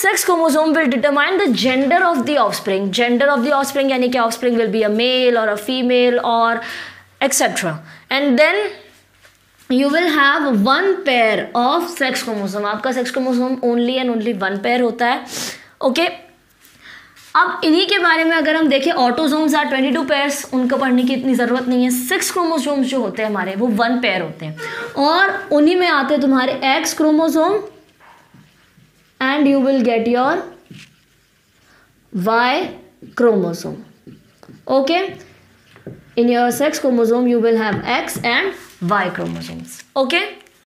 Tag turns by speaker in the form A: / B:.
A: sex chromosome will determine the gender of the offspring. Gender of the offspring यानी कि offspring will be a male or a female or etc. And then you will have one pair of sex chromosome. आपका sex chromosome only and only one pair होता है. Okay. अब इन्हीं के बारे में अगर हम देखें, ऑटोसोम्स आर 22 पेयर्स, उनको पढ़ने की इतनी ज़रूरत नहीं है. 6 क्रोमोसोम्स जो होते हैं हमारे वो 1 पेयर होते हैं, और उन्हीं में आते हैं तुम्हारे X chromosome and you will get your Y chromosome. Okay, in your sex chromosome you will have X and Y chromosomes. Okay.